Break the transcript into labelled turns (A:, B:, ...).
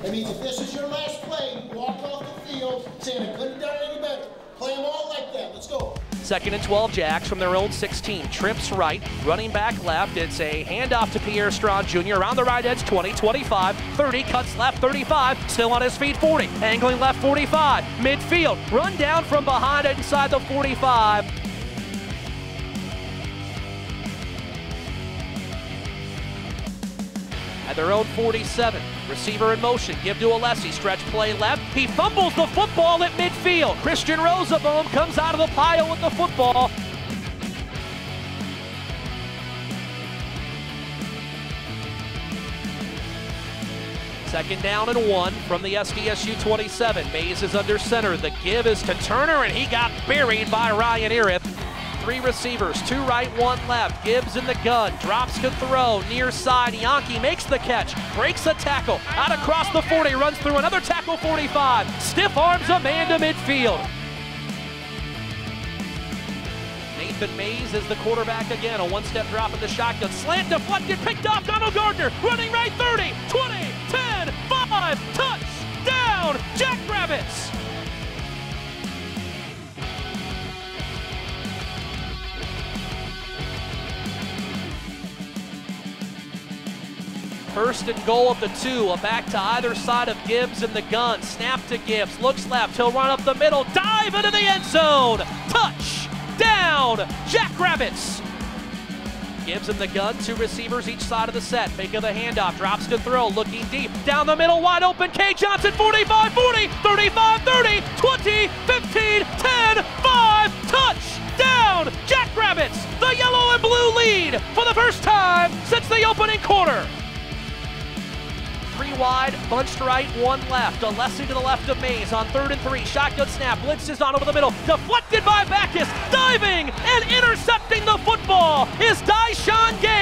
A: That means if this is your last play, you walk off the field saying I couldn't have done it any better. Play them all like that. Let's go.
B: 2nd and 12, Jacks from their own 16. Trips right, running back left. It's a handoff to Pierre Strawn Jr. around the right edge, 20, 25, 30, cuts left, 35, still on his feet, 40. Angling left, 45, midfield. Run down from behind it inside the 45. At their own 47, receiver in motion, give to Alessi, stretch play left, he fumbles the football at midfield. Christian Rosenbaum comes out of the pile with the football. Second down and 1 from the SDSU 27. Mays is under center, the give is to Turner, and he got buried by Ryan Erith. 3 receivers, 2 right, 1 left. Gibbs in the gun, drops to throw, near side. Yankee makes the catch, breaks a tackle, out across the 40, runs through another tackle, 45. Stiff arms a man to midfield. Nathan Mays is the quarterback again. A 1-step drop in the shotgun, slant deflected, picked off. Donald Gardner running right, 30, 20, 10, 5, touchdown, Jackrabbits. First and goal at the 2, a back to either side of Gibbs in the gun. Snap to Gibbs, looks left, he'll run up the middle, dive into the end zone. Touchdown, Jackrabbits. Gibbs in the gun, 2 receivers each side of the set. Fake of the handoff, drops to throw, looking deep. Down the middle, wide open, K. Johnson, 45, 40, 35, 30, 20, 15, 10, 5, touchdown, Jackrabbits. The yellow and blue lead for the first time since the opening quarter. 3 wide, bunched right, 1 left. Alessi to the left of Mays on 3rd and 3. Shotgun snap, blitz is on over the middle. Deflected by Backus. Diving and intercepting the football is Dyshawn Gay.